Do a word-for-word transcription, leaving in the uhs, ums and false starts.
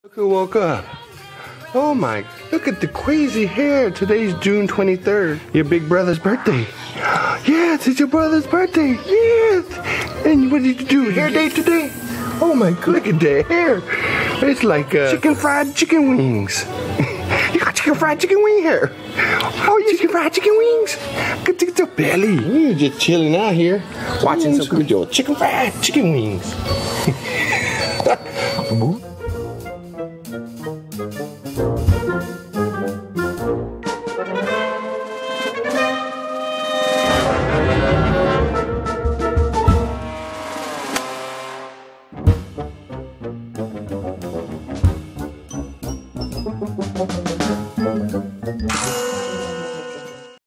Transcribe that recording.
Look who woke up. Oh my, look at the crazy hair. Today's June twenty-third. Your big brother's birthday. Yes, it's your brother's birthday. Yes. And what did you do? Hair day today? Oh my, look at that hair. It's like uh, chicken fried chicken wings. You got chicken fried chicken wing hair. Oh, you chicken fried chicken wings. Look at the belly. You're just chilling out here, watching some good chicken fried chicken wings.